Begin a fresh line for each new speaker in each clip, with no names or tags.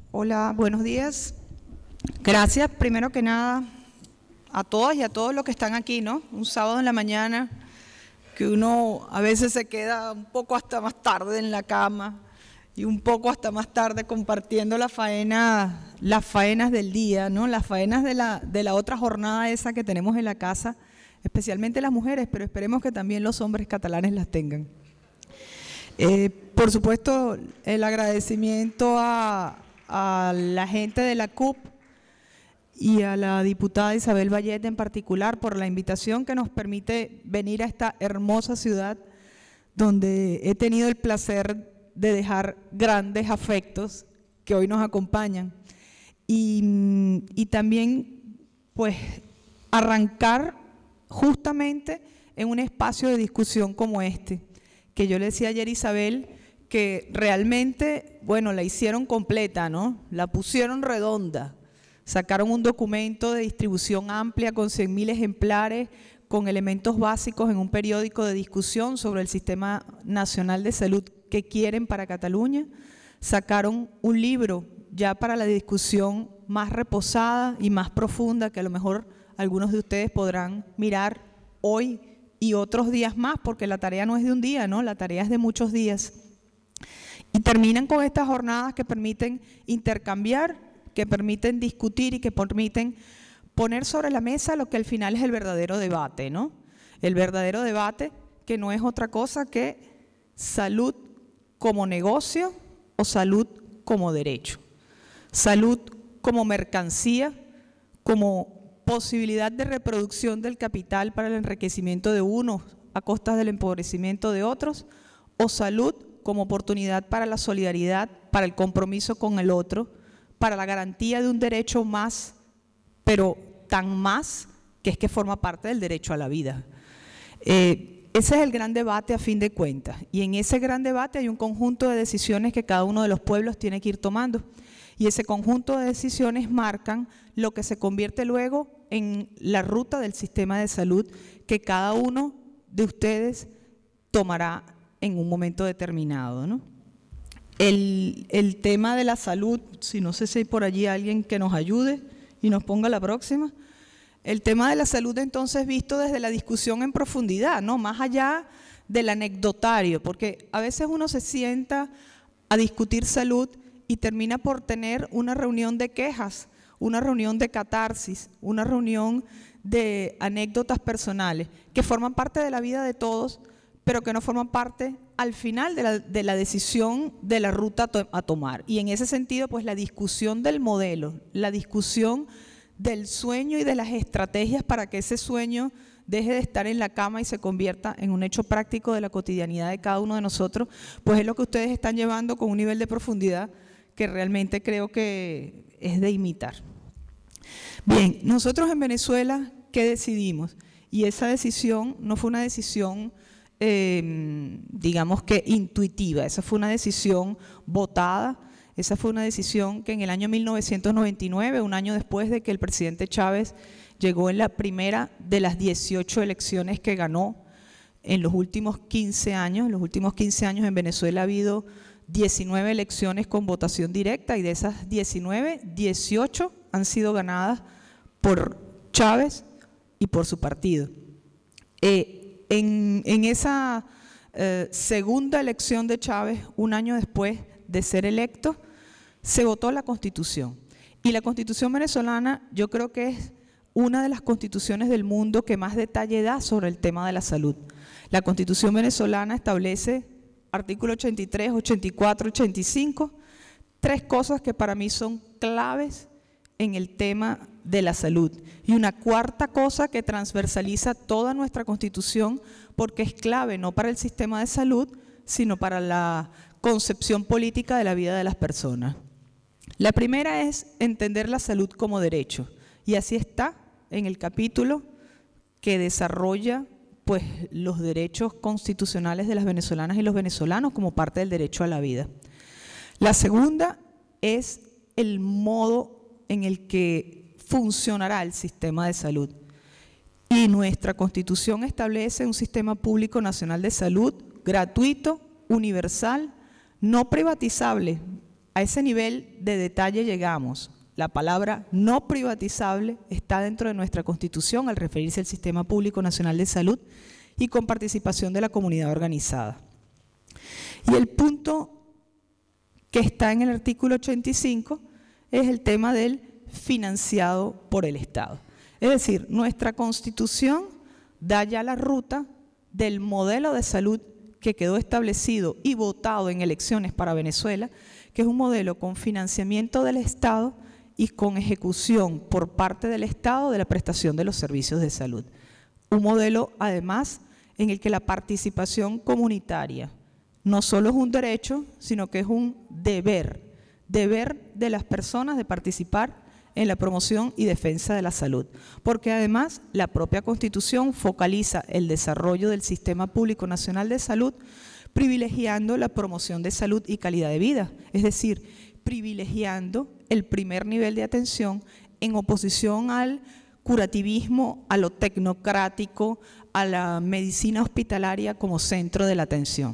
Hola, buenos días. Gracias, primero que nada, a todas y a todos los que están aquí, ¿no? Un sábado en la mañana, que uno a veces se queda un poco hasta más tarde en la cama y un poco hasta más tarde compartiendo las faenas del día, ¿no? Las faenas de la otra jornada esa que tenemos en la casa, especialmente las mujeres, pero esperemos que también los hombres catalanes las tengan. Por supuesto, el agradecimiento a la gente de la CUP y a la diputada Isabel Vallet en particular por la invitación que nos permite venir a esta hermosa ciudad donde he tenido el placer de dejar grandes afectos que hoy nos acompañan y también pues arrancar justamente en un espacio de discusión como este, que yo le decía ayer a Isabel que realmente, bueno, la hicieron completa, ¿no? La pusieron redonda, sacaron un documento de distribución amplia con 100.000 ejemplares, con elementos básicos en un periódico de discusión sobre el Sistema Nacional de Salud que quieren para Cataluña, sacaron un libro ya para la discusión más reposada y más profunda que a lo mejor algunos de ustedes podrán mirar hoy y otros días más, porque la tarea no es de un día, ¿no? La tarea es de muchos días. Y terminan con estas jornadas que permiten intercambiar, que permiten discutir y que permiten poner sobre la mesa lo que al final es el verdadero debate, ¿no? El verdadero debate que no es otra cosa que salud como negocio o salud como derecho. Salud como mercancía, como posibilidad de reproducción del capital para el enriquecimiento de unos a costas del empobrecimiento de otros, o salud como oportunidad para la solidaridad, para el compromiso con el otro, para la garantía de un derecho más, pero tan más que es que forma parte del derecho a la vida. Ese es el gran debate a fin de cuentas, y en ese gran debate hay un conjunto de decisiones que cada uno de los pueblos tiene que ir tomando, y ese conjunto de decisiones marcan lo que se convierte luego en la ruta del sistema de salud que cada uno de ustedes tomará en un momento determinado, ¿no? El tema de la salud, si no sé si hay por allí alguien que nos ayude y nos ponga la próxima. El tema de la salud entonces visto desde la discusión en profundidad, ¿no? Más allá del anecdotario, porque a veces uno se sienta a discutir salud y termina por tener una reunión de quejas, una reunión de catarsis, una reunión de anécdotas personales que forman parte de la vida de todos, pero que no forman parte al final de la decisión de la ruta a tomar. Y en ese sentido, pues la discusión del modelo, la discusión del sueño y de las estrategias para que ese sueño deje de estar en la cama y se convierta en un hecho práctico de la cotidianidad de cada uno de nosotros, pues es lo que ustedes están llevando con un nivel de profundidad que realmente creo que es de imitar. Bien, nosotros en Venezuela, ¿qué decidimos? Y esa decisión no fue una decisión digamos que intuitiva, esa fue una decisión votada, esa fue una decisión que en el año 1999, un año después de que el presidente Chávez llegó en la primera de las 18 elecciones que ganó en los últimos 15 años, en Venezuela ha habido 19 elecciones con votación directa y de esas 19, 18 han sido ganadas por Chávez y por su partido. En esa segunda elección de Chávez, un año después de ser electo, se votó la Constitución. Y la Constitución venezolana yo creo que es una de las constituciones del mundo que más detalle da sobre el tema de la salud. La Constitución venezolana establece, artículo 83, 84, 85, tres cosas que para mí son claves en el tema de la salud. Y una cuarta cosa que transversaliza toda nuestra Constitución porque es clave no para el sistema de salud, sino para la concepción política de la vida de las personas. La primera es entender la salud como derecho, y así está en el capítulo que desarrolla pues, los derechos constitucionales de las venezolanas y los venezolanos como parte del derecho a la vida. La segunda es el modo en el que funcionará el sistema de salud. Y nuestra Constitución establece un sistema público nacional de salud gratuito, universal, no privatizable, a ese nivel de detalle llegamos. La palabra no privatizable está dentro de nuestra Constitución al referirse al Sistema Público Nacional de Salud y con participación de la comunidad organizada. Y el punto que está en el artículo 85 es el tema del financiado por el Estado. Es decir, nuestra Constitución da ya la ruta del modelo de salud que quedó establecido y votado en elecciones para Venezuela, que es un modelo con financiamiento del Estado y con ejecución por parte del Estado de la prestación de los servicios de salud. Un modelo, además, en el que la participación comunitaria no solo es un derecho, sino que es un deber de las personas de participar en la promoción y defensa de la salud, porque además la propia Constitución focaliza el desarrollo del Sistema Público Nacional de Salud privilegiando la promoción de salud y calidad de vida, es decir, privilegiando el primer nivel de atención en oposición al curativismo, a lo tecnocrático, a la medicina hospitalaria como centro de la atención.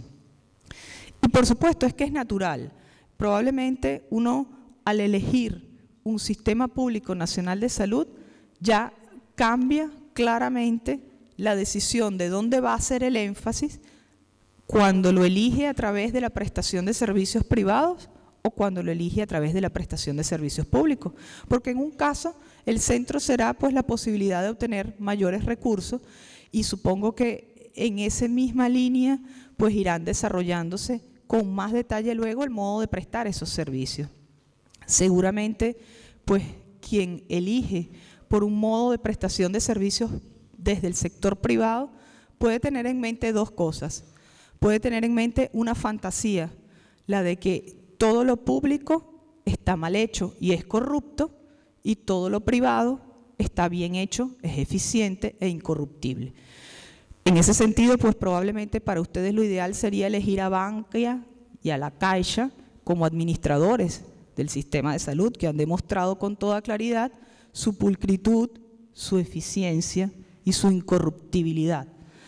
Y por supuesto es que es natural, probablemente uno al elegir un sistema público nacional de salud ya cambia claramente la decisión de dónde va a ser el énfasis cuando lo elige a través de la prestación de servicios privados o cuando lo elige a través de la prestación de servicios públicos. Porque en un caso el centro será pues la posibilidad de obtener mayores recursos y supongo que en esa misma línea pues irán desarrollándose con más detalle luego el modo de prestar esos servicios. Seguramente, pues, quien elige por un modo de prestación de servicios desde el sector privado puede tener en mente dos cosas. Puede tener en mente una fantasía, la de que todo lo público está mal hecho y es corrupto y todo lo privado está bien hecho, es eficiente e incorruptible. En ese sentido, pues probablemente para ustedes lo ideal sería elegir a Bankia y a la Caixa como administradores del sistema de salud, que han demostrado con toda claridad su pulcritud, su eficiencia y su incorruptibilidad.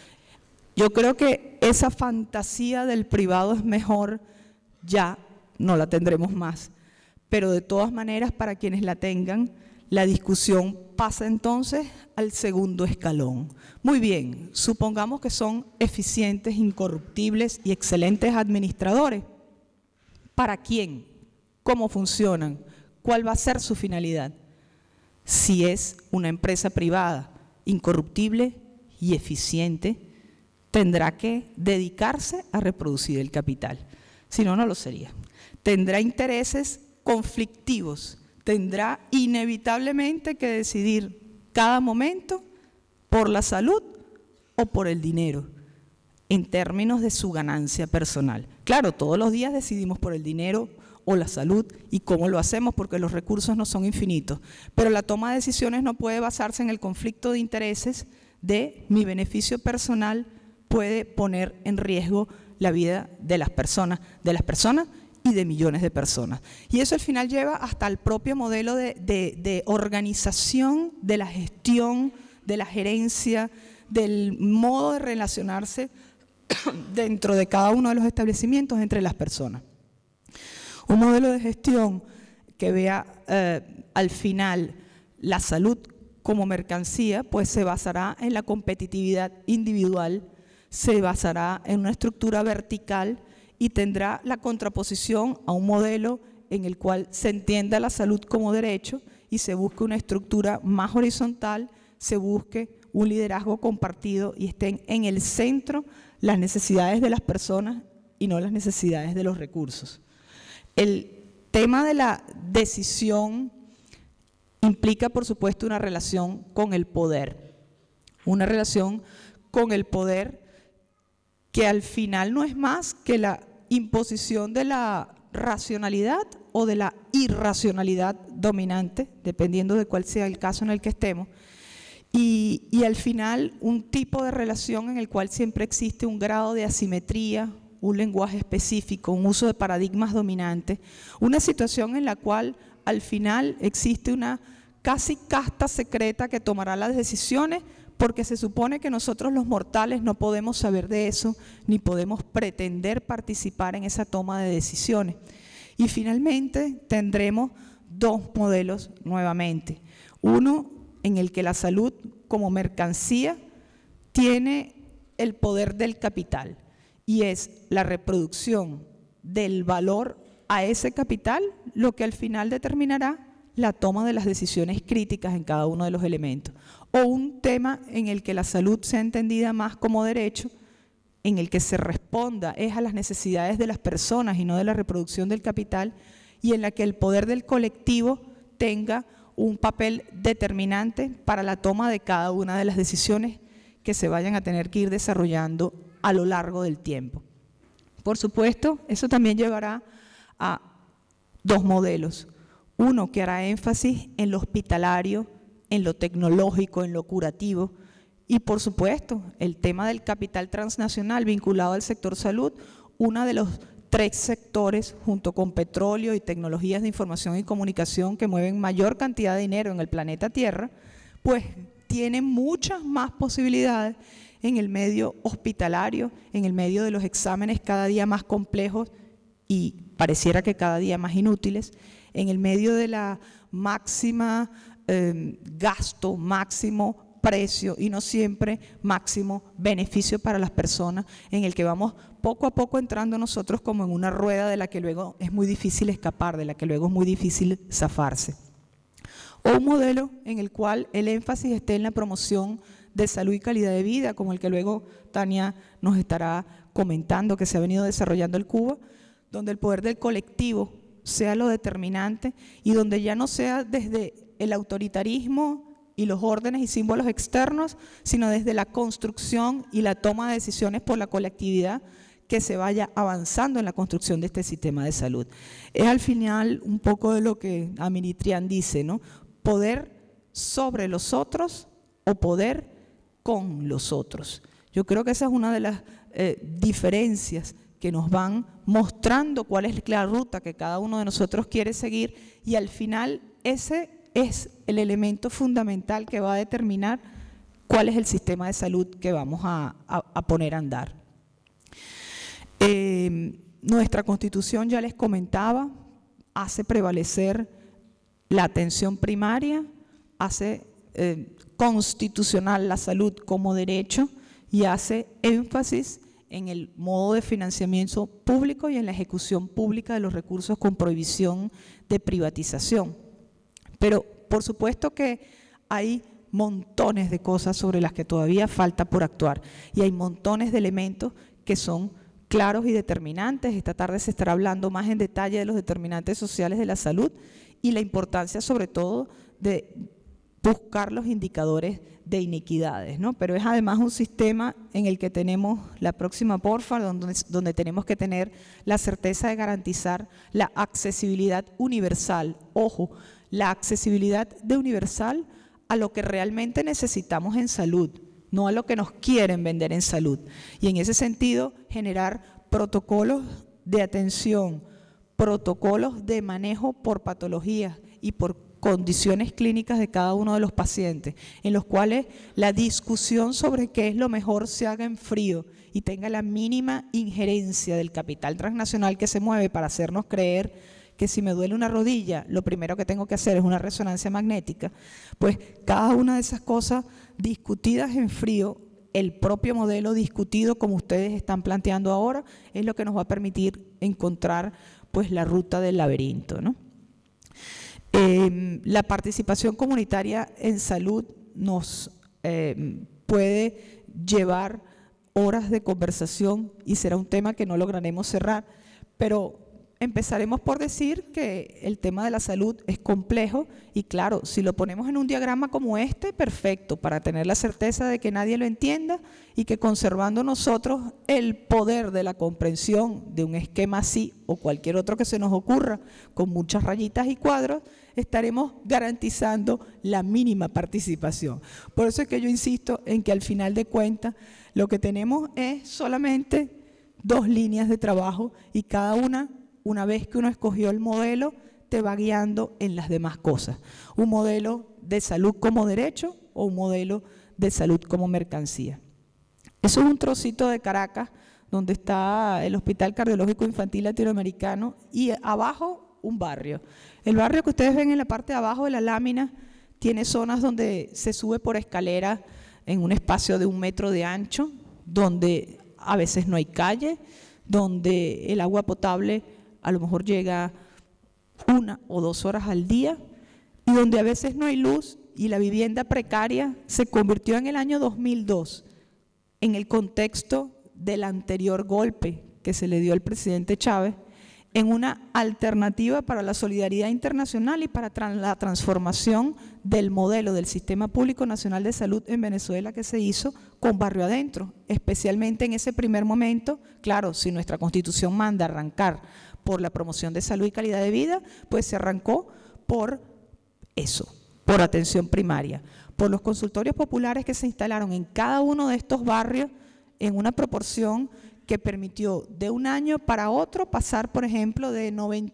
Yo creo que esa fantasía del privado es mejor, ya no la tendremos más, pero de todas maneras para quienes la tengan, la discusión pasa entonces al segundo escalón. Muy bien, supongamos que son eficientes, incorruptibles y excelentes administradores. ¿Para quién? ¿Cómo funcionan? ¿Cuál va a ser su finalidad? Si es una empresa privada, incorruptible y eficiente, tendrá que dedicarse a reproducir el capital. Si no, no lo sería. Tendrá intereses conflictivos, tendrá inevitablemente que decidir cada momento por la salud o por el dinero, en términos de su ganancia personal. Claro, todos los días decidimos por el dinero o la salud y cómo lo hacemos porque los recursos no son infinitos, pero la toma de decisiones no puede basarse en el conflicto de intereses de mi beneficio personal puede poner en riesgo la vida de las personas y de millones de personas. Y eso al final lleva hasta el propio modelo de organización, de la gestión, de la gerencia, del modo de relacionarse dentro de cada uno de los establecimientos entre las personas. Un modelo de gestión que vea al final la salud como mercancía, pues se basará en la competitividad individual, se basará en una estructura vertical y tendrá la contraposición a un modelo en el cual se entienda la salud como derecho y se busque una estructura más horizontal, se busque un liderazgo compartido y estén en el centro las necesidades de las personas y no las necesidades de los recursos. El tema de la decisión implica, por supuesto, una relación con el poder. Una relación con el poder que al final no es más que la imposición de la racionalidad o de la irracionalidad dominante, dependiendo de cuál sea el caso en el que estemos, y al final un tipo de relación en el cual siempre existe un grado de asimetría, un lenguaje específico, un uso de paradigmas dominantes, una situación en la cual al final existe una casi casta secreta que tomará las decisiones porque se supone que nosotros los mortales no podemos saber de eso ni podemos pretender participar en esa toma de decisiones. Y finalmente tendremos dos modelos nuevamente. Uno en el que la salud como mercancía tiene el poder del capital y es la reproducción del valor a ese capital lo que al final determinará la toma de las decisiones críticas en cada uno de los elementos. O un tema en el que la salud sea entendida más como derecho, en el que se responda es a las necesidades de las personas y no de la reproducción del capital, y en la que el poder del colectivo tenga un papel determinante para la toma de cada una de las decisiones que se vayan a tener que ir desarrollando a lo largo del tiempo. Por supuesto, eso también llevará a dos modelos. Uno que hará énfasis en lo hospitalario, en lo tecnológico, en lo curativo, y por supuesto, el tema del capital transnacional vinculado al sector salud, uno de los 3 sectores, junto con petróleo y tecnologías de información y comunicación que mueven mayor cantidad de dinero en el planeta Tierra, pues tienen muchas más posibilidades en el medio hospitalario, en el medio de los exámenes cada día más complejos y pareciera que cada día más inútiles, en el medio de la máxima gasto, máximo precio y no siempre máximo beneficio para las personas, en el que vamos poco a poco entrando nosotros como en una rueda de la que luego es muy difícil escapar, de la que luego es muy difícil zafarse. O un modelo en el cual el énfasis esté en la promoción de salud y calidad de vida, como el que luego Tania nos estará comentando, que se ha venido desarrollando en Cuba, donde el poder del colectivo sea lo determinante y donde ya no sea desde el autoritarismo y los órdenes y símbolos externos, sino desde la construcción y la toma de decisiones por la colectividad que se vaya avanzando en la construcción de este sistema de salud. Es al final un poco de lo que Aminitrián dice, ¿no? Poder sobre los otros o poder con los otros. Yo creo que esa es una de las diferencias que nos van mostrando cuál es la ruta que cada uno de nosotros quiere seguir, y al final ese es el elemento fundamental que va a determinar cuál es el sistema de salud que vamos a poner a andar. Nuestra Constitución, ya les comentaba, hace prevalecer la atención primaria, hace constitucional la salud como derecho y hace énfasis en el modo de financiamiento público y en la ejecución pública de los recursos con prohibición de privatización. Pero por supuesto que hay montones de cosas sobre las que todavía falta por actuar y hay montones de elementos que son claros y determinantes. Esta tarde se estará hablando más en detalle de los determinantes sociales de la salud y la importancia sobre todo de buscar los indicadores de inequidades, ¿no? Pero es además un sistema en el que tenemos la próxima porfa, donde tenemos que tener la certeza de garantizar la accesibilidad universal. Ojo, la accesibilidad de universal a lo que realmente necesitamos en salud, no a lo que nos quieren vender en salud. Y en ese sentido, generar protocolos de atención, protocolos de manejo por patologías y por condiciones clínicas de cada uno de los pacientes, en los cuales la discusión sobre qué es lo mejor se haga en frío y tenga la mínima injerencia del capital transnacional que se mueve para hacernos creer que si me duele una rodilla, lo primero que tengo que hacer es una resonancia magnética. Pues cada una de esas cosas discutidas en frío, el propio modelo discutido como ustedes están planteando ahora, es lo que nos va a permitir encontrar pues la ruta del laberinto, ¿no? La participación comunitaria en salud nos puede llevar horas de conversación y será un tema que no lograremos cerrar, pero empezaremos por decir que el tema de la salud es complejo y claro, si lo ponemos en un diagrama como este, perfecto, para tener la certeza de que nadie lo entienda y que conservando nosotros el poder de la comprensión de un esquema así o cualquier otro que se nos ocurra con muchas rayitas y cuadros, estaremos garantizando la mínima participación. Por eso es que yo insisto en que al final de cuentas lo que tenemos es solamente 2 líneas de trabajo y cada una vez que uno escogió el modelo, te va guiando en las demás cosas. Un modelo de salud como derecho o un modelo de salud como mercancía. Eso es un trocito de Caracas donde está el Hospital Cardiológico Infantil Latinoamericano, y abajo un barrio. El barrio que ustedes ven en la parte de abajo de la lámina tiene zonas donde se sube por escalera en un espacio de 1 metro de ancho, donde a veces no hay calle, donde el agua potable a lo mejor llega 1 o 2 horas al día, y donde a veces no hay luz, y la vivienda precaria se convirtió en el año 2002, en el contexto del anterior golpe que se le dio al presidente Chávez, en una alternativa para la solidaridad internacional y para la transformación del modelo del Sistema Público Nacional de Salud en Venezuela que se hizo con Barrio Adentro, especialmente en ese primer momento. Claro, si nuestra Constitución manda arrancar por la promoción de salud y calidad de vida, pues se arrancó por eso, por atención primaria, por los consultorios populares que se instalaron en cada uno de estos barrios en una proporción que permitió de un año para otro pasar, por ejemplo, de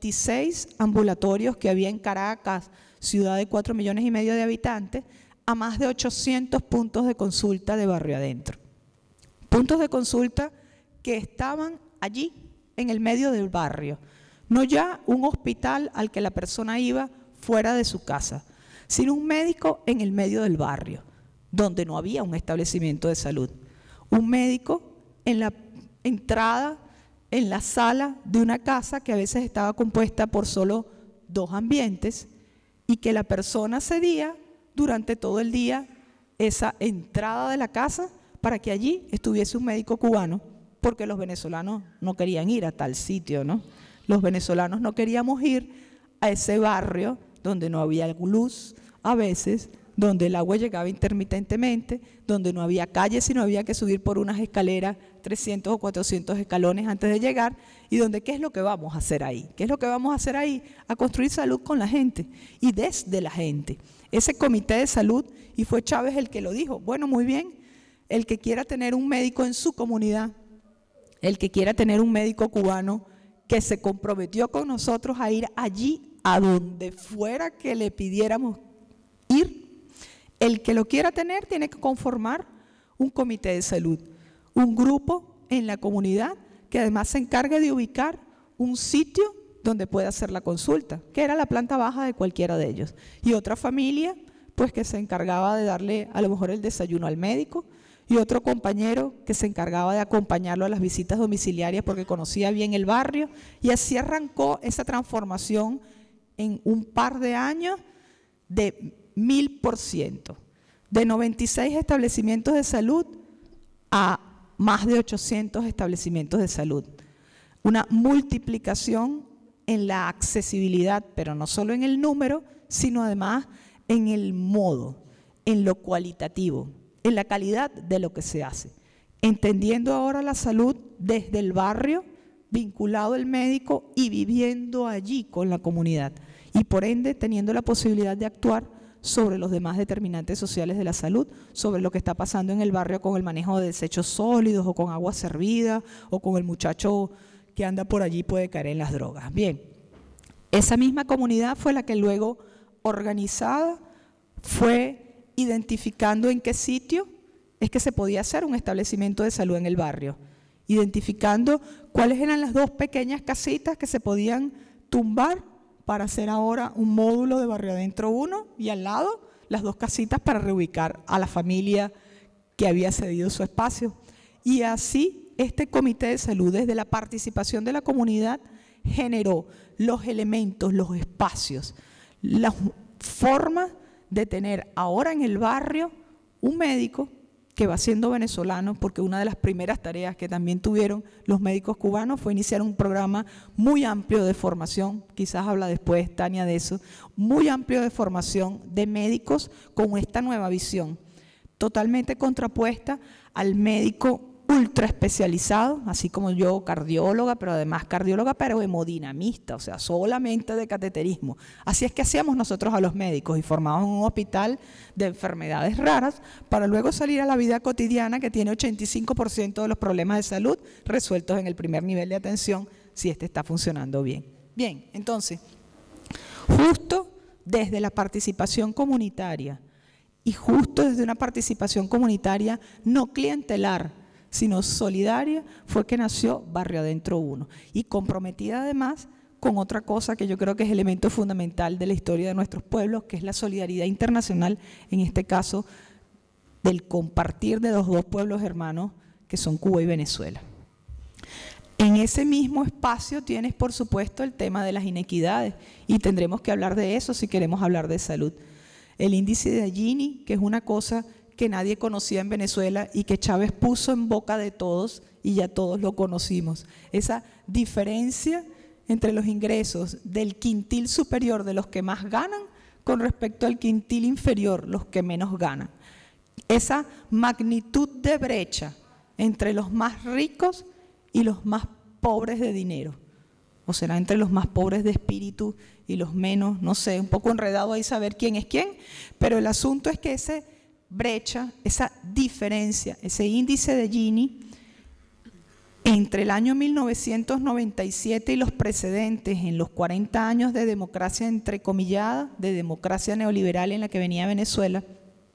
96 ambulatorios que había en Caracas, ciudad de 4,5 millones de habitantes, a más de 800 puntos de consulta de Barrio Adentro. Puntos de consulta que estaban allí, en el medio del barrio. No ya un hospital al que la persona iba fuera de su casa, sino un médico en el medio del barrio, donde no había un establecimiento de salud. Un médico en la entrada, en la sala de una casa que a veces estaba compuesta por solo 2 ambientes, y que la persona cedía durante todo el día esa entrada de la casa para que allí estuviese un médico cubano, porque los venezolanos no querían ir a tal sitio, ¿no? Los venezolanos no queríamos ir a ese barrio donde no había luz a veces, donde el agua llegaba intermitentemente, donde no había calles, sino había que subir por unas escaleras 300 o 400 escalones antes de llegar, y donde ¿qué es lo que vamos a hacer ahí? ¿Qué es lo que vamos a hacer ahí? A construir salud con la gente y desde la gente. Ese comité de salud, y fue Chávez el que lo dijo, bueno, muy bien, el que quiera tener un médico en su comunidad, el que quiera tener un médico cubano que se comprometió con nosotros a ir allí, a donde fuera que le pidiéramos ir, el que lo quiera tener tiene que conformar un comité de salud, un grupo en la comunidad que además se encargue de ubicar un sitio donde pueda hacer la consulta, que era la planta baja de cualquiera de ellos. Y otra familia, pues que se encargaba de darle a lo mejor el desayuno al médico, y otro compañero que se encargaba de acompañarlo a las visitas domiciliarias porque conocía bien el barrio, y así arrancó esa transformación en un par de años de 1000%, de 96 establecimientos de salud a más de 800 establecimientos de salud. Una multiplicación en la accesibilidad, pero no solo en el número, sino además en el modo, en lo cualitativo, en la calidad de lo que se hace. Entendiendo ahora la salud desde el barrio, vinculado al médico y viviendo allí con la comunidad, y por ende teniendo la posibilidad de actuar sobre los demás determinantes sociales de la salud, sobre lo que está pasando en el barrio con el manejo de desechos sólidos o con agua servida o con el muchacho que anda por allí puede caer en las drogas. Bien, esa misma comunidad fue la que luego organizada fue identificando en qué sitio es que se podía hacer un establecimiento de salud en el barrio, identificando cuáles eran las 2 pequeñas casitas que se podían tumbar para hacer ahora un módulo de Barrio Adentro 1 y al lado las 2 casitas para reubicar a la familia que había cedido su espacio. Y así este comité de salud, desde la participación de la comunidad, generó los elementos, los espacios, las formas de tener ahora en el barrio un médico que va siendo venezolano, porque una de las primeras tareas que también tuvieron los médicos cubanos fue iniciar un programa muy amplio de formación, quizás habla después Tania de eso, muy amplio de formación de médicos con esta nueva visión, totalmente contrapuesta al médico ultra especializado, así como yo, cardióloga, pero además cardióloga, pero hemodinamista, o sea, solamente de cateterismo. Así es que hacíamos nosotros a los médicos y formábamos un hospital de enfermedades raras para luego salir a la vida cotidiana que tiene 85% de los problemas de salud resueltos en el primer nivel de atención si este está funcionando bien. Bien, entonces, justo desde la participación comunitaria y justo desde una participación comunitaria no clientelar, sino solidaria, fue que nació Barrio Adentro 1. Y comprometida además con otra cosa que yo creo que es elemento fundamental de la historia de nuestros pueblos, que es la solidaridad internacional, en este caso del compartir de los dos pueblos hermanos que son Cuba y Venezuela. En ese mismo espacio tienes, por supuesto, el tema de las inequidades y tendremos que hablar de eso si queremos hablar de salud. El índice de Gini, que es una cosa que nadie conocía en Venezuela y que Chávez puso en boca de todos y ya todos lo conocimos. Esa diferencia entre los ingresos del quintil superior de los que más ganan con respecto al quintil inferior, los que menos ganan. Esa magnitud de brecha entre los más ricos y los más pobres de dinero, o será entre los más pobres de espíritu y los menos, no sé, un poco enredado ahí saber quién es quién, pero el asunto es que esa brecha, esa diferencia, ese índice de Gini, entre el año 1997 y los precedentes, en los 40 años de democracia entrecomillada, de democracia neoliberal en la que venía Venezuela,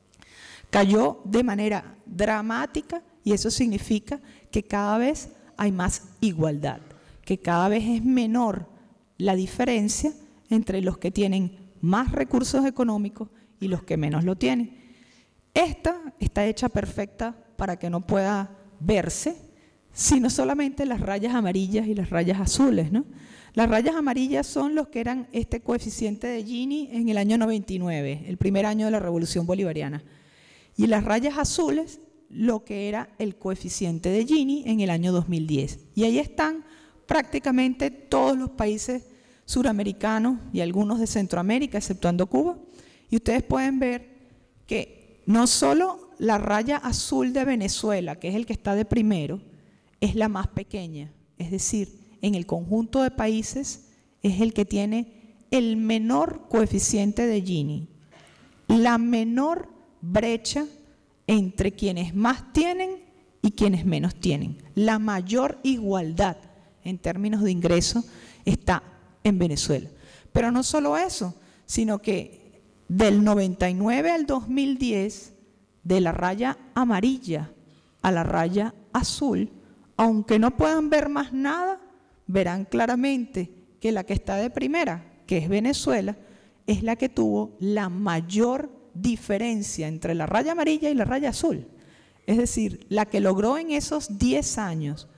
cayó de manera dramática y eso significa que cada vez hay más igualdad, que cada vez es menor la diferencia entre los que tienen más recursos económicos y los que menos lo tienen. Esta está hecha perfecta para que no pueda verse, sino solamente las rayas amarillas y las rayas azules, ¿no? Las rayas amarillas son los que eran este coeficiente de Gini en el año 99, el primer año de la Revolución Bolivariana. Y las rayas azules, lo que era el coeficiente de Gini en el año 2010. Y ahí están prácticamente todos los países suramericanos y algunos de Centroamérica, exceptuando Cuba. Y ustedes pueden ver que no solo la raya azul de Venezuela, que es el que está de primero, es la más pequeña. Es decir, en el conjunto de países es el que tiene el menor coeficiente de Gini, la menor brecha entre quienes más tienen y quienes menos tienen. La mayor igualdad en términos de ingreso está en Venezuela. Pero no solo eso, sino que del 99 al 2010, de la raya amarilla a la raya azul, aunque no puedan ver más nada, verán claramente que la que está de primera, que es Venezuela, es la que tuvo la mayor diferencia entre la raya amarilla y la raya azul. Es decir, la que logró en esos 10 años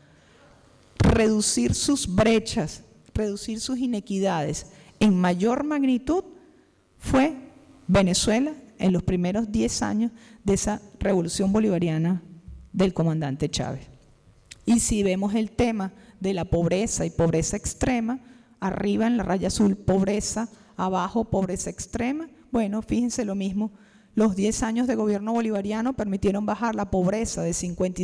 reducir sus brechas, reducir sus inequidades en mayor magnitud fue Venezuela en los primeros 10 años de esa revolución bolivariana del comandante Chávez. Y si vemos el tema de la pobreza y pobreza extrema, arriba en la raya azul pobreza, abajo pobreza extrema, bueno, fíjense lo mismo, los 10 años de gobierno bolivariano permitieron bajar la pobreza de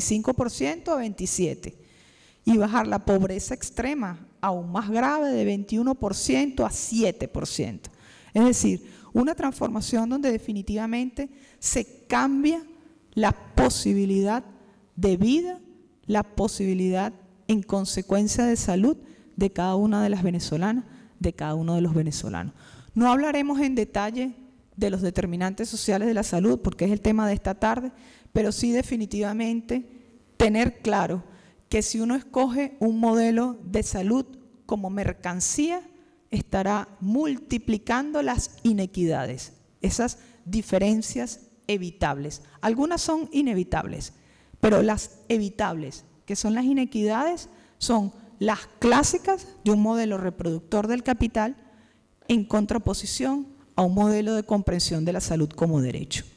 55% a 27% y bajar la pobreza extrema aún más grave de 21% a 7%. Es decir, una transformación donde definitivamente se cambia la posibilidad de vida, la posibilidad en consecuencia de salud de cada una de las venezolanas, de cada uno de los venezolanos. No hablaremos en detalle de los determinantes sociales de la salud, porque es el tema de esta tarde, pero sí definitivamente tener claro que si uno escoge un modelo de salud como mercancía, estará multiplicando las inequidades, esas diferencias evitables. Algunas son inevitables, pero las evitables, que son las inequidades, son las clásicas de un modelo reproductor del capital en contraposición a un modelo de comprensión de la salud como derecho.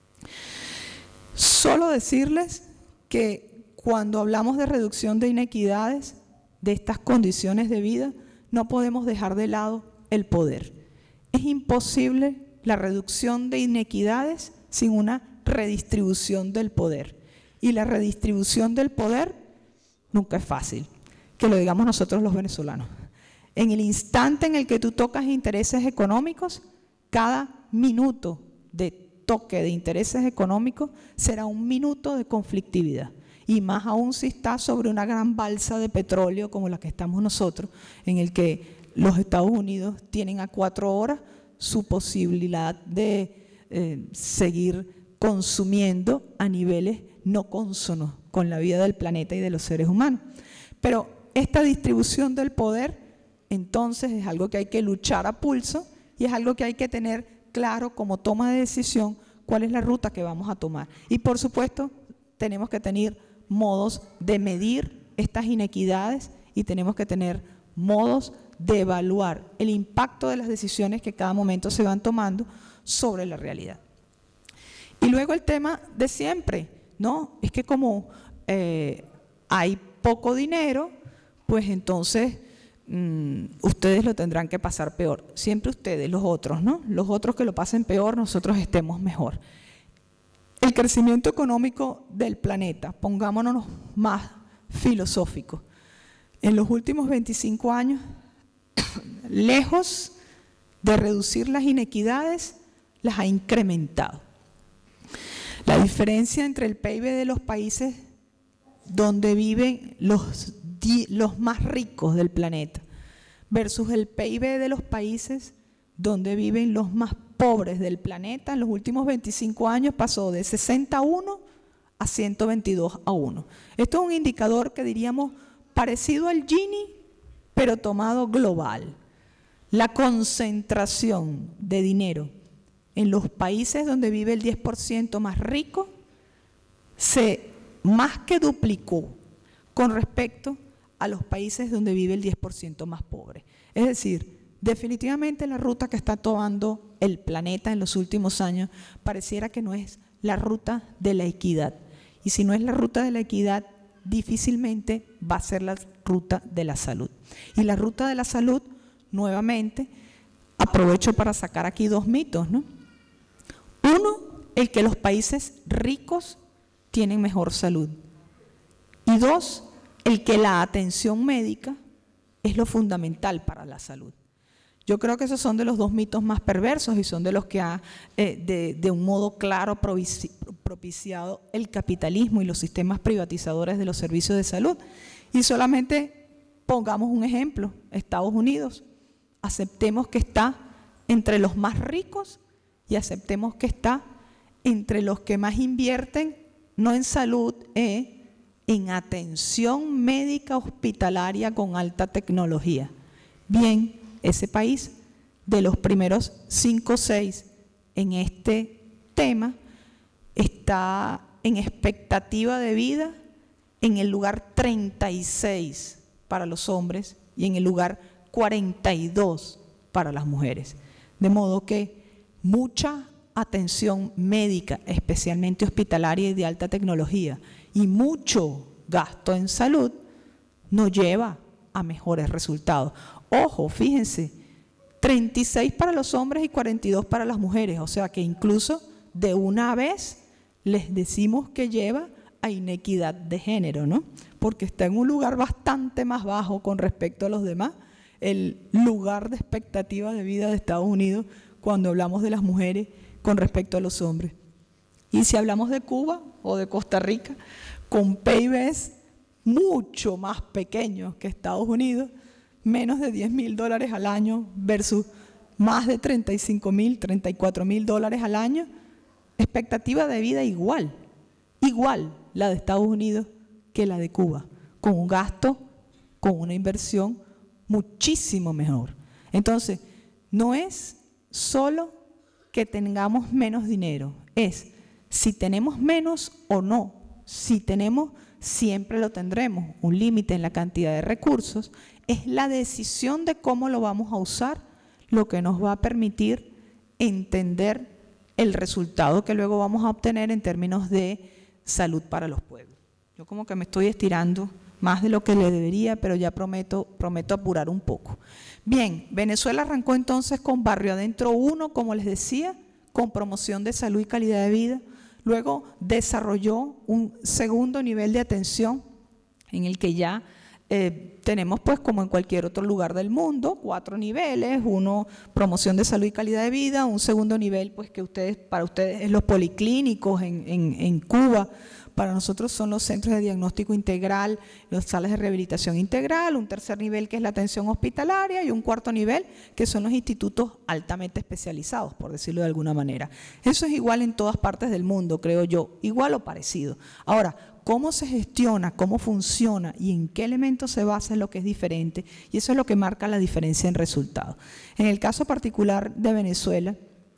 Solo decirles que cuando hablamos de reducción de inequidades, de estas condiciones de vida, no podemos dejar de lado el poder. Es imposible la reducción de inequidades sin una redistribución del poder. Y la redistribución del poder nunca es fácil, que lo digamos nosotros los venezolanos. En el instante en el que tú tocas intereses económicos, cada minuto de toque de intereses económicos será un minuto de conflictividad. Y más aún si está sobre una gran balsa de petróleo como la que estamos nosotros, en el que los Estados Unidos tienen a 4 horas su posibilidad de seguir consumiendo a niveles no consono con la vida del planeta y de los seres humanos. Pero esta distribución del poder, entonces, es algo que hay que luchar a pulso y es algo que hay que tener claro como toma de decisión cuál es la ruta que vamos a tomar. Y por supuesto, tenemos que tener modos de medir estas inequidades y tenemos que tener modos de evaluar el impacto de las decisiones que cada momento se van tomando sobre la realidad. Y luego el tema de siempre, ¿no? Es que como hay poco dinero, pues entonces ustedes lo tendrán que pasar peor. Siempre ustedes, los otros, ¿no? Los otros que lo pasen peor, nosotros estemos mejor. El crecimiento económico del planeta, pongámonos más filosóficos. En los últimos 25 años, lejos de reducir las inequidades, las ha incrementado. La diferencia entre el PIB de los países donde viven los más ricos del planeta versus el PIB de los países donde viven los más pobres del planeta, en los últimos 25 años pasó de 60-1 a 122-1. Esto es un indicador que diríamos parecido al Gini, pero tomado global. La concentración de dinero en los países donde vive el 10% más rico se más que duplicó con respecto a los países donde vive el 10% más pobre. Es decir, definitivamente la ruta que está tomando el planeta en los últimos años pareciera que no es la ruta de la equidad. Y si no es la ruta de la equidad, difícilmente va a ser la ruta de la salud. Y la ruta de la salud, nuevamente, aprovecho para sacar aquí dos mitos, ¿no? Uno, el que los países ricos tienen mejor salud. Y dos, el que la atención médica es lo fundamental para la salud. Yo creo que esos son de los dos mitos más perversos y son de los que ha, de un modo claro, propiciado el capitalismo y los sistemas privatizadores de los servicios de salud. Y solamente pongamos un ejemplo, Estados Unidos. Aceptemos que está entre los más ricos y aceptemos que está entre los que más invierten, no en salud, en atención médica hospitalaria con alta tecnología. Bien, ese país, de los primeros 5 o 6 en este tema, está en expectativa de vida en el lugar 36 para los hombres y en el lugar 42 para las mujeres. De modo que mucha atención médica, especialmente hospitalaria y de alta tecnología, y mucho gasto en salud, nos lleva a mejores resultados. Ojo, fíjense, 36 para los hombres y 42 para las mujeres, o sea que incluso de una vez les decimos que lleva a inequidad de género, ¿no? Porque está en un lugar bastante más bajo con respecto a los demás, el lugar de expectativa de vida de Estados Unidos cuando hablamos de las mujeres con respecto a los hombres. Y si hablamos de Cuba o de Costa Rica, con PIBs mucho más pequeños que Estados Unidos, menos de $10.000 al año versus más de $35.000, $34.000 al año, expectativa de vida igual la de Estados Unidos que la de Cuba, con un gasto, con una inversión muchísimo mejor. Entonces, no es solo que tengamos menos dinero, es si tenemos menos o no. Si tenemos, siempre lo tendremos, un límite en la cantidad de recursos. Es la decisión de cómo lo vamos a usar lo que nos va a permitir entender el resultado que luego vamos a obtener en términos de salud para los pueblos. Yo como que me estoy estirando más de lo que le debería, pero ya prometo apurar un poco. Bien, Venezuela arrancó entonces con Barrio Adentro 1, como les decía, con promoción de salud y calidad de vida. Luego desarrolló un segundo nivel de atención en el que ya tenemos, pues como en cualquier otro lugar del mundo, 4 niveles: uno, promoción de salud y calidad de vida; un segundo nivel, pues que para ustedes es los policlínicos en Cuba, para nosotros son los centros de diagnóstico integral, las salas de rehabilitación integral, un tercer nivel que es la atención hospitalaria y un cuarto nivel que son los institutos altamente especializados, por decirlo de alguna manera. Eso es igual en todas partes del mundo, creo yo, igual o parecido. Ahora, cómo se gestiona, cómo funciona y en qué elementos se basa es lo que es diferente, y eso es lo que marca la diferencia en resultados. En el caso particular de Venezuela,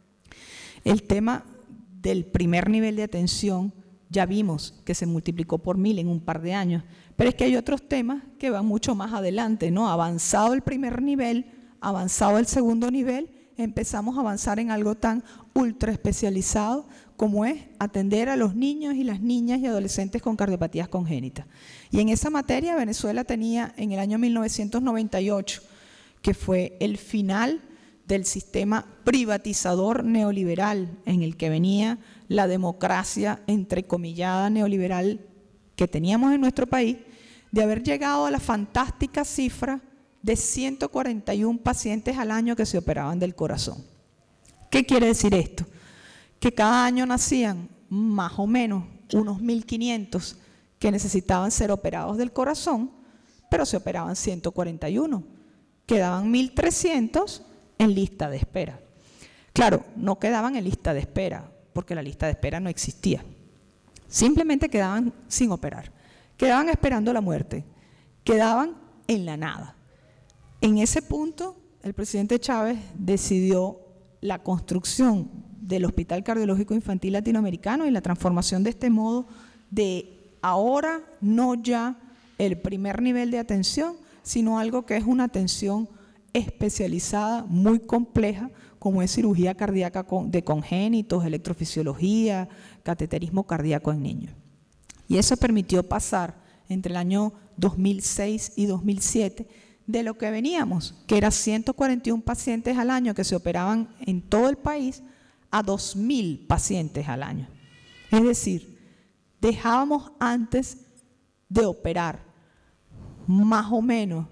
el tema del primer nivel de atención ya vimos que se multiplicó por 1000 en un par de años, pero es que hay otros temas que van mucho más adelante, ¿no? Avanzado el primer nivel, avanzado el segundo nivel, empezamos a avanzar en algo tan ultra especializado como es atender a los niños y las niñas y adolescentes con cardiopatías congénitas. Y en esa materia Venezuela tenía en el año 1998, que fue el final del sistema privatizador neoliberal en el que venía la democracia entrecomillada neoliberal que teníamos en nuestro país, de haber llegado a la fantástica cifra de 141 pacientes al año que se operaban del corazón. ¿Qué quiere decir esto? Que cada año nacían más o menos unos 1500 que necesitaban ser operados del corazón, pero se operaban 141. Quedaban 1300 en lista de espera. Claro, no quedaban en lista de espera, porque la lista de espera no existía. Simplemente quedaban sin operar. Quedaban esperando la muerte. Quedaban en la nada. En ese punto, el presidente Chávez decidió la construcción del Hospital Cardiológico Infantil Latinoamericano y la transformación de este modo de ahora no ya el primer nivel de atención, sino algo que es una atención especializada, muy compleja, como es cirugía cardíaca de congénitos, electrofisiología, cateterismo cardíaco en niños. Y eso permitió pasar entre el año 2006 y 2007 de lo que veníamos, que era 141 pacientes al año que se operaban en todo el país, a 2000 pacientes al año. Es decir, dejábamos antes de operar más o menos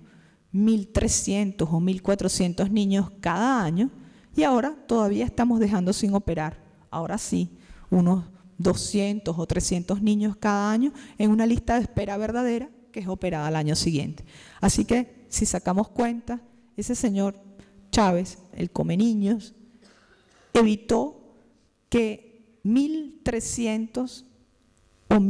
1300 o 1400 niños cada año y ahora todavía estamos dejando sin operar, ahora sí, unos 200 o 300 niños cada año en una lista de espera verdadera que es operada al año siguiente. Así que si sacamos cuenta, ese señor Chávez, el come niños, evitó que 1300 o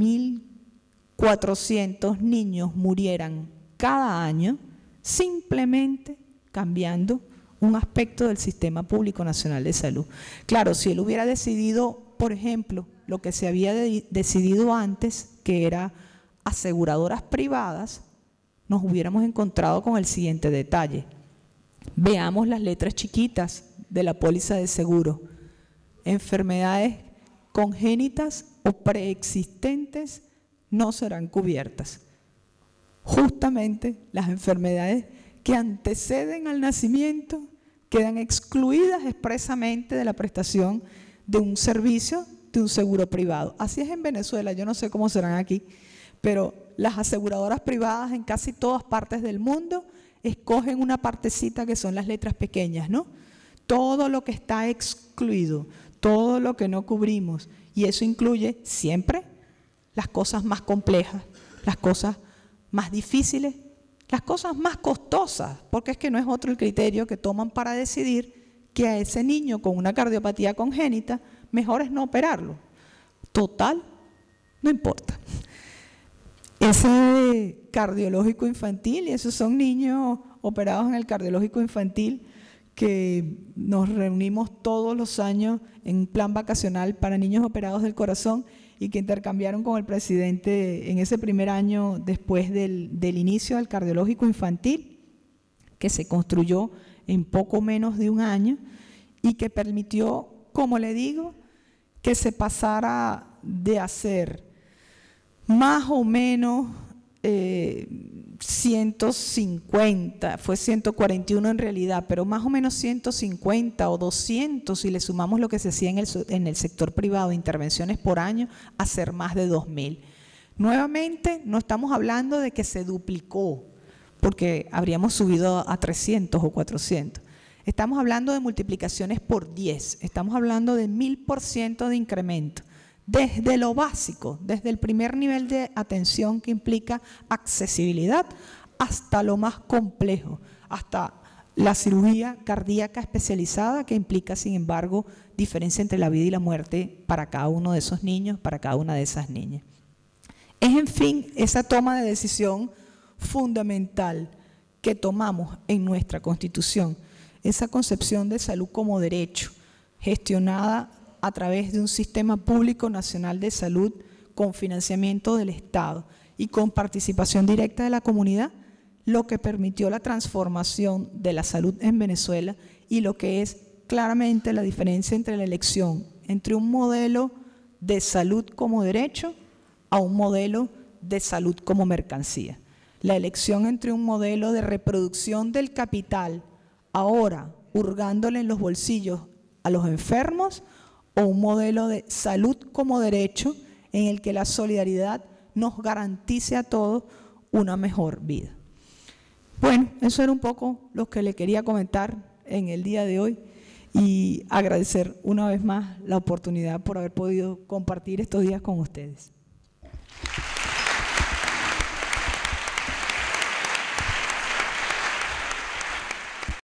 1400 niños murieran cada año simplemente cambiando un aspecto del Sistema Público Nacional de Salud. Claro, si él hubiera decidido, por ejemplo, lo que se había decidido antes, que era aseguradoras privadas, nos hubiéramos encontrado con el siguiente detalle. Veamos las letras chiquitas de la póliza de seguro. Enfermedades congénitas o preexistentes no serán cubiertas. Justamente las enfermedades que anteceden al nacimiento quedan excluidas expresamente de la prestación de un servicio de un seguro privado. Así es en Venezuela, yo no sé cómo serán aquí, pero las aseguradoras privadas en casi todas partes del mundo escogen una partecita que son las letras pequeñas, ¿no? Todo lo que está excluido, todo lo que no cubrimos, y eso incluye siempre las cosas más complejas, las cosas más difíciles, las cosas más costosas, porque es que no es otro el criterio que toman para decidir que a ese niño con una cardiopatía congénita mejor es no operarlo. Total, no importa. Ese cardiológico infantil, y esos son niños operados en el cardiológico infantil que nos reunimos todos los años en plan vacacional para niños operados del corazón y que intercambiaron con el presidente en ese primer año después del inicio del cardiológico infantil, que se construyó en poco menos de un año y que permitió, como le digo, que se pasara de hacer más o menos 150, fue 141 en realidad, pero más o menos 150 o 200 si le sumamos lo que se hacía en el sector privado, intervenciones por año, a ser más de 2000. Nuevamente, no estamos hablando de que se duplicó, porque habríamos subido a 300 o 400. Estamos hablando de multiplicaciones por 10, estamos hablando de 1000% de incremento desde lo básico, desde el primer nivel de atención que implica accesibilidad, hasta lo más complejo, hasta la cirugía cardíaca especializada que implica, sin embargo, diferencia entre la vida y la muerte para cada uno de esos niños, para cada una de esas niñas. Es, en fin, esa toma de decisión fundamental que tomamos en nuestra Constitución, esa concepción de salud como derecho, gestionada a través de un sistema público nacional de salud con financiamiento del Estado y con participación directa de la comunidad, lo que permitió la transformación de la salud en Venezuela y lo que es claramente la diferencia entre la elección entre un modelo de salud como derecho a un modelo de salud como mercancía. La elección entre un modelo de reproducción del capital, ahora hurgándole en los bolsillos a los enfermos, o un modelo de salud como derecho en el que la solidaridad nos garantice a todos una mejor vida. Bueno, eso era un poco lo que le quería comentar en el día de hoy y agradecer una vez más la oportunidad por haber podido compartir estos días con ustedes.